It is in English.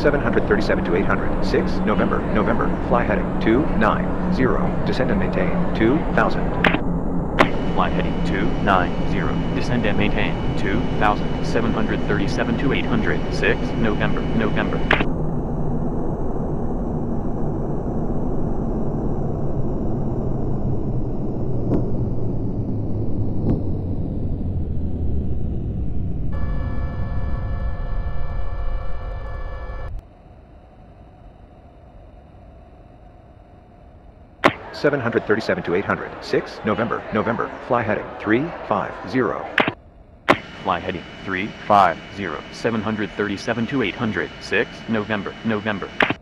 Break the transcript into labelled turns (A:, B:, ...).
A: 737 to 800. 6 November, November. Fly heading 290. Descend and maintain 2000.
B: Fly heading 290. Descend and maintain 2000. 737 to 800. 6 November, November.
A: Seven 737 to 800. 6 November, November. Fly heading 350.
B: Fly heading 350. 737 to 800. 6 November, November.